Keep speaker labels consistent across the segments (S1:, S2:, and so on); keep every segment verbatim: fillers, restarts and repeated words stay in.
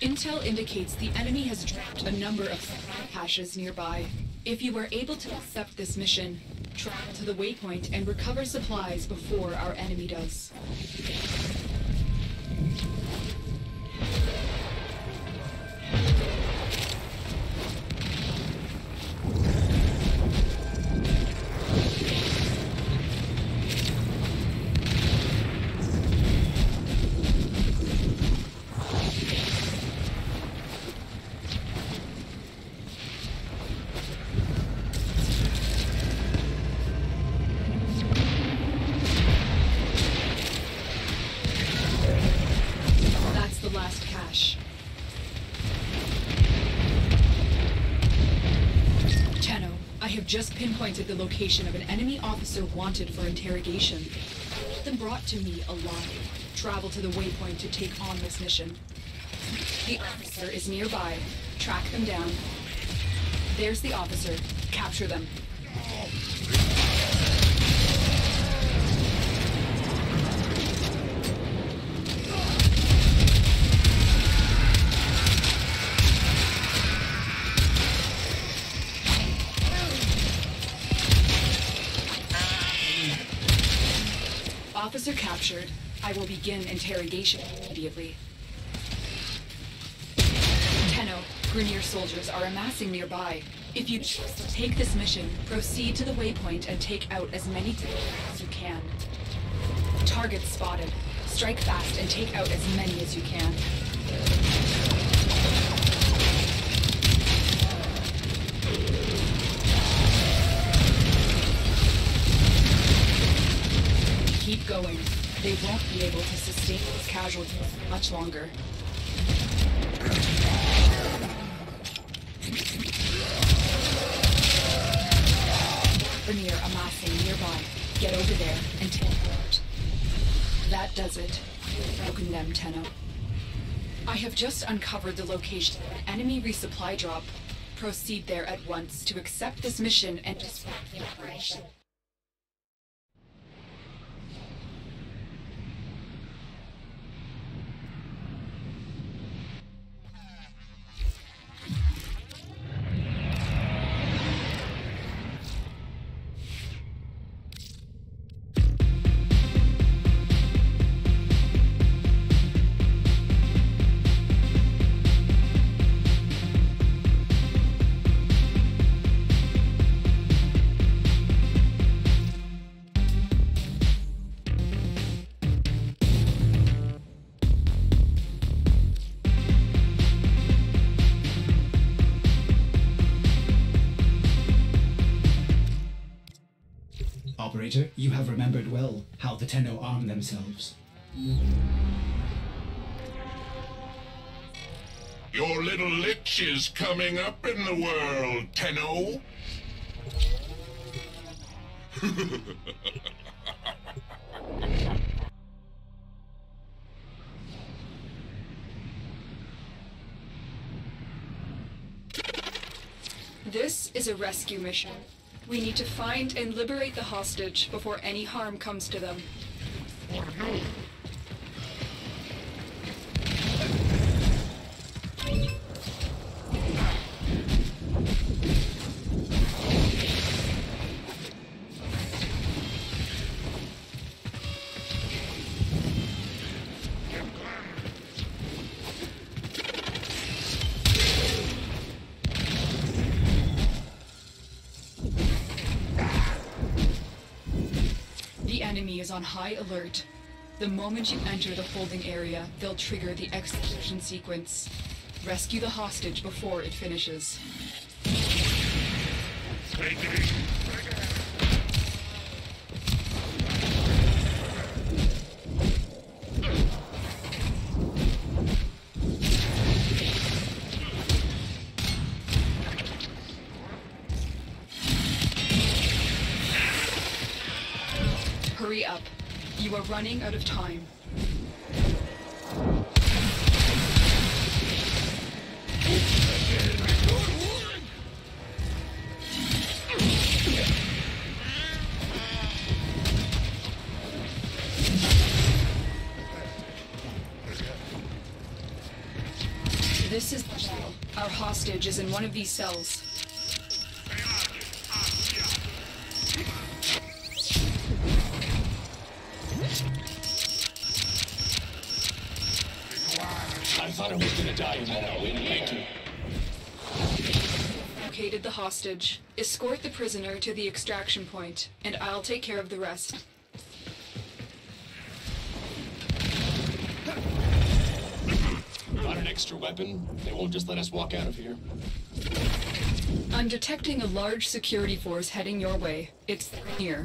S1: Intel indicates the enemy has dropped a number of supply caches nearby. If you are able to accept this mission, travel to the waypoint and recover supplies before our enemy does. Just pinpointed the location of an enemy officer wanted for interrogation. Get them brought to me alive. Travel to the waypoint to take on this mission. The officer is nearby. Track them down. There's the officer. Capture them. Officer captured. I will begin interrogation immediately. Tenno, Grineer soldiers are amassing nearby. If you choose to take this mission, proceed to the waypoint and take out as many as you can. Targets spotted. Strike fast and take out as many as you can. Keep going. They won't be able to sustain these casualties much longer. Grineer amassing nearby. Get over there and take them out. That does it. You've broken them, Tenno. I have just uncovered the location of an enemy resupply drop. Proceed there at once to accept this mission and disrupt the operation.
S2: Operator, you have remembered well how the Tenno arm themselves.
S3: Your little lich is coming up in the world, Tenno.
S1: This is a rescue mission. We need to find and liberate the hostage before any harm comes to them. Is on high alert. The moment you enter the holding area, they'll trigger the execution sequence. Rescue the hostage before it finishes. Hurry up. You are running out of time. This is our hostage is in one of these cells.
S4: I thought I was gonna die in Thank you.
S1: Located the hostage. Escort the prisoner to the extraction point, and I'll take care of the rest.
S4: Got an extra weapon? They won't just let us walk out of here.
S1: I'm detecting a large security force heading your way. It's here.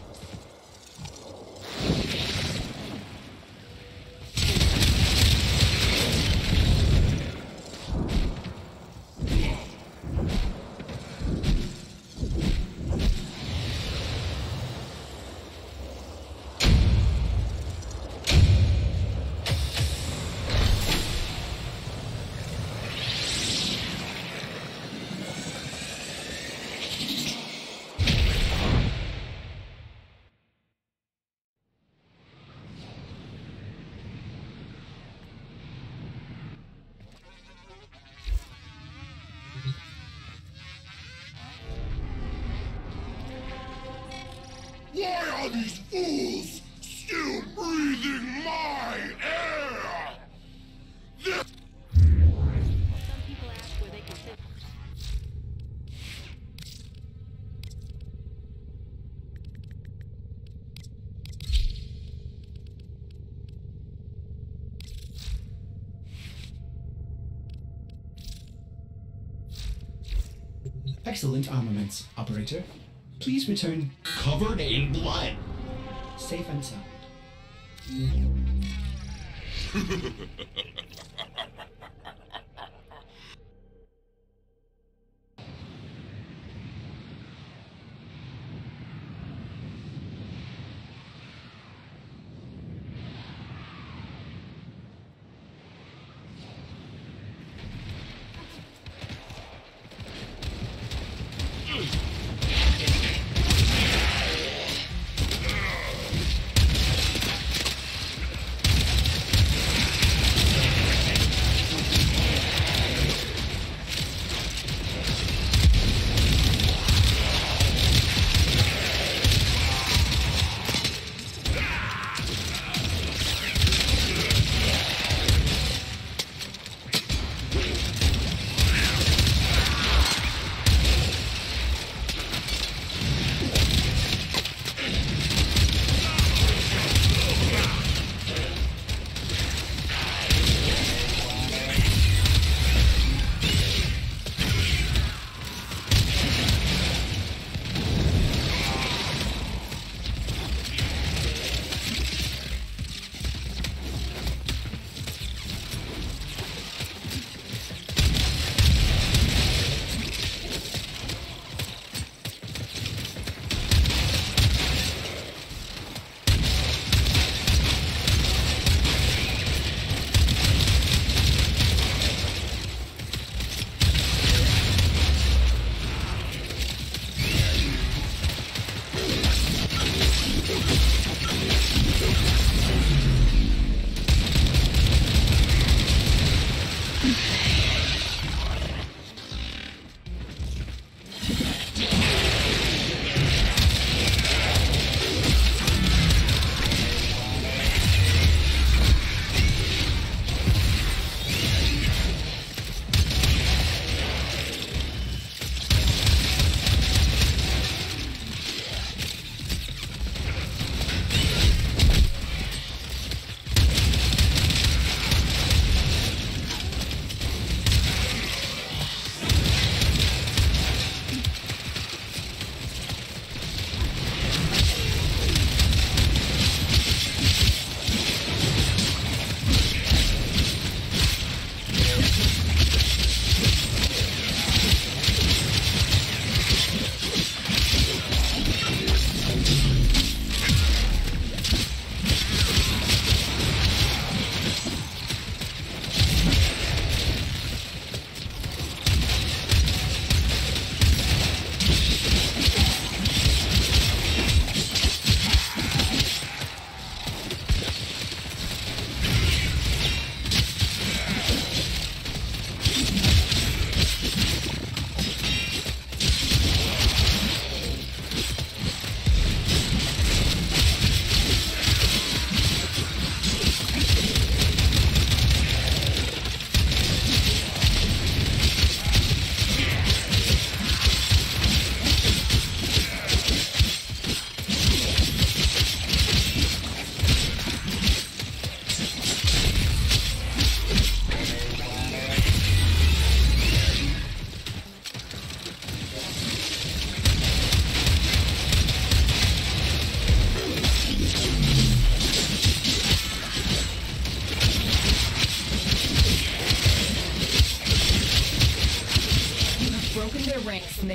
S3: Why are these fools still breathing my air? This
S5: Some people ask where they can sit.
S2: Excellent armaments, operator. Please return
S6: Covered in blood.
S2: safe and sound.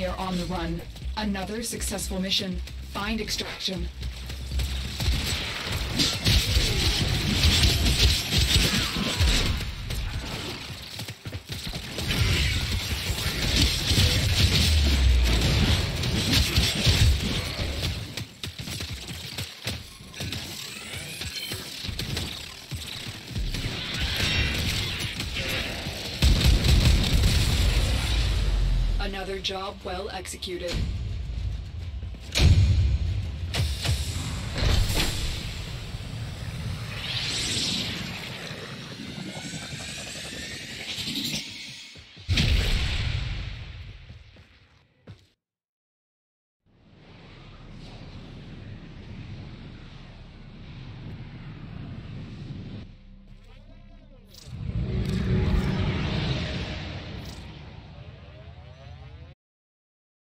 S1: They are on the run. Another successful mission. Find extraction. Another job well executed.